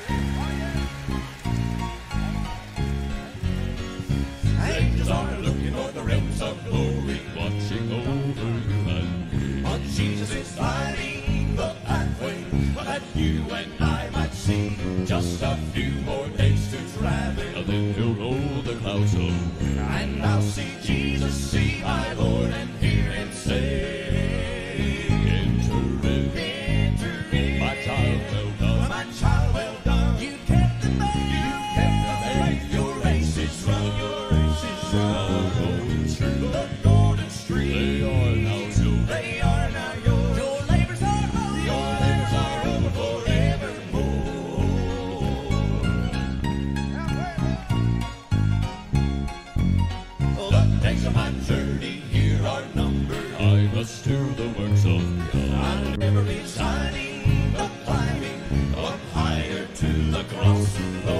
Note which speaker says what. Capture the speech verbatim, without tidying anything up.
Speaker 1: Angels are looking for the realms of glory,
Speaker 2: watching over you and me.
Speaker 1: but Jesus is lighting the pathway that you and I might see. Just a few more days to travel,
Speaker 2: And then he'll roll the clouds over,
Speaker 1: and I'll see Jesus, see my Lord, and hear him say,
Speaker 2: enter in,
Speaker 1: enter in,
Speaker 2: my child, well done.
Speaker 1: my child, well done. You kept the faith, you kept the faith. Your race is run, your race is run.
Speaker 2: The golden stream,
Speaker 1: The golden stream,
Speaker 2: they are now yours.
Speaker 1: they are now yours. Your labors are over, your labors are over forevermore. The days of my journey here are numbered.
Speaker 2: I must do the works of God.
Speaker 1: I'm never resigning, but climbing up higher to the cross. The